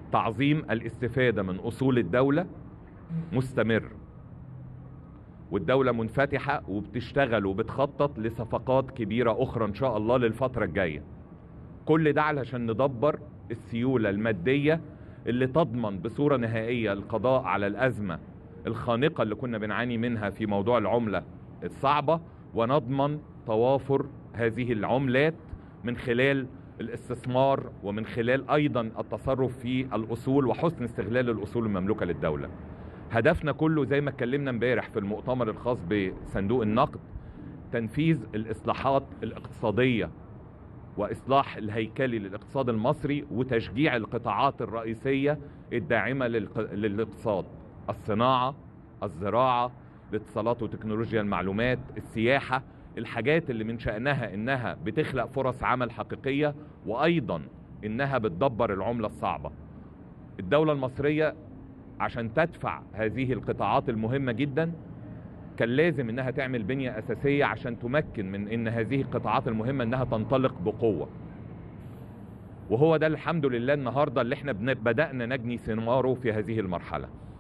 تعظيم الاستفادة من أصول الدولة مستمر، والدولة منفتحة وبتشتغل وبتخطط لصفقات كبيرة أخرى إن شاء الله للفترة الجاية. كل ده علشان ندبر السيولة المادية اللي تضمن بصورة نهائية القضاء على الأزمة الخانقة اللي كنا بنعاني منها في موضوع العملة الصعبة، ونضمن توافر هذه العملات من خلال الاستثمار ومن خلال أيضا التصرف في الأصول وحسن استغلال الأصول المملوكة للدولة. هدفنا كله زي ما اتكلمنا امبارح في المؤتمر الخاص بصندوق النقد تنفيذ الإصلاحات الاقتصادية وإصلاح الهيكلي للاقتصاد المصري وتشجيع القطاعات الرئيسية الداعمة للاقتصاد: الصناعة، الزراعة، الاتصالات وتكنولوجيا المعلومات، السياحة، الحاجات اللي من شأنها إنها بتخلق فرص عمل حقيقية وأيضا إنها بتدبر العملة الصعبة. الدولة المصرية عشان تدفع هذه القطاعات المهمة جدا كان لازم إنها تعمل بنية أساسية عشان تمكن من إن هذه القطاعات المهمة إنها تنطلق بقوة، وهو ده الحمد لله النهاردة اللي احنا بدأنا نجني ثماره في هذه المرحلة.